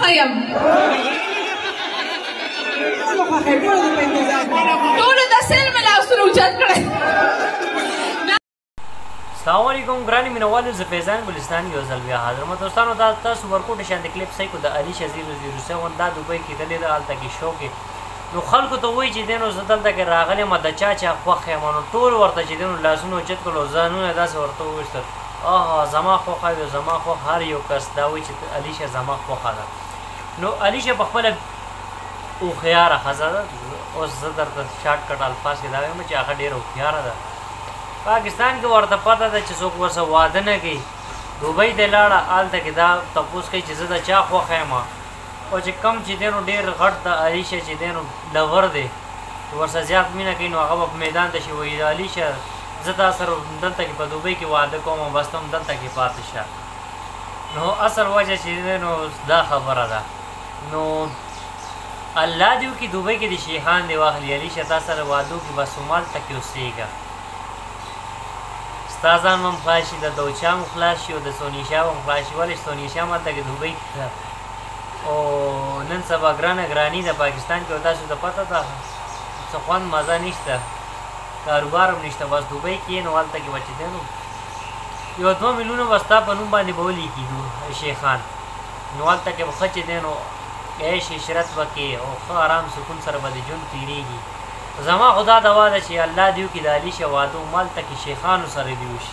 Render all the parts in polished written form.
یم ټولو د سلم لاسونه اوچت کړی. السلام علیکم ګرانې مینوالو، زه فیضان ګلستان یو ځل بیا حاضر یم. دوستانو دا تاسو ورکوټ شان د کلیپ صحیح کو د علیشه 007 دا دوبۍ کې تللی ده، هلته کې شو کې نو خلکو ته وایي چې دی نو زه دلته کې راغلی یم، د چا چا خوښ یم. نو ټول ورته چې دی نو لاسونه اوچت کړل او ځانونه داسې ورته وویستل زما خوښه وي، زما خوښ. هر یو کس دا وایي چې علیشه زما خوښه ده. نو علیشه په خپله هوښیاره ښځه ده. اوس زه درته شارټ کټ الفاظ کې دا وایم چې هغه ډېره هوښیاره ده. پاکستان کې ورته پته ده چې څوک ورسره واده نه کوي. دوبۍ ته لاړه، هلته کې دا تپوس کوي چې زه د چا خوښه یم، او چې کم چې دی نو ډېر غټ د علیشه چې دی نو لور دی ورسره زیات مینه کوي، نو هغه به په میدان ته شي وایي علیشه زه تا سره دلته کې په دوبۍ کې واده کوم او بس ته هم دلته کې پاتې شه. نو اصل وجه چې دی نو دا خبره ده. نو الله دې وکړي دوبۍ کې د شیخان دې واخلي، علیشه تا سره واده وکړي، بس همالته کې اوسېږه. ستا ځان به هم خلاص شي، د دوچا هم خلاص شي او د سونیشا به هم خلاص شي. ولې سونیشا هم هلته کې دوبۍ کې ده او نن سبا ګرانه ګراني ده پاکستان کې، او تاسو ته پته ده څه خوند مزه نشته، کاروبار هم نشته. بس دوبۍ کې یې نو هلته کې به چې دی نو 1-2 میلیونه به ستا په نوم باندې به ولیکي شیخان. نو هلته کې به ښه چې دی نو عیش عشرت به کې او ښه آرام سکون سره به د ژوند تېرېږي. زما خدا دعا ده چې الله دې وکړي د علیشه واده همالته کې شیخانو سره دې وشي.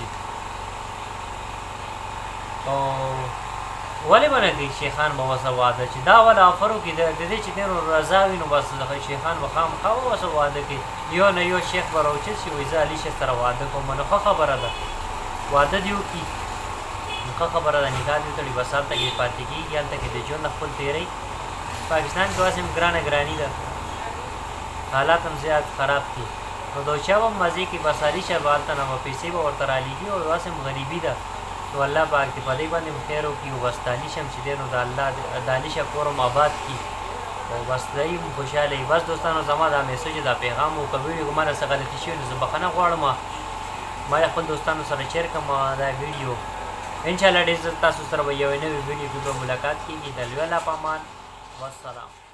او ولې به نه کوي شیخان به ورسره واده، چې دا والا آفر وکړي د دې چې دی نو رضا وي، نو بس شیخان به خامخا ورسره واده کوي. یو نه یو شیخ به راوچت شي وایي زه علیشه سره واده کوم. نو ښه خبره ده، واده دې وکړي، نو ښه خبره ده، نکاح دې وتړي، بس هلته کې پاتې کېږي، هلته کې د ژوند خپل تېروي. پاکستان کې اوس هم ګرانه ګراني ده، حالات هم زیات خراب دي. نو دوچا به هم مزې کې، بس علیشه به هلته نه به پیسې به ورته رالیږي، او اوس هم غریبي ده. نو الله پاک دې په دې باندې هم خیر وکړي، او بس د علیشه هم چې دی نو د الله د علیشه کور هم آباد کړي، او بس دی هم خوشحاله وي. بس دوستانو زما دا میسج دا پیغام و، که ویډیو ما نه څه غلطي شوي نو زه بخښنه غواړم. ما خپل دوستانو سره شیر کړم دا ویډیو. انشاءالله ډېر ژر تاسو سره به یوې نوې ویډیو کې به ملاقات کېږي. د لوی الله په امان، والسلام.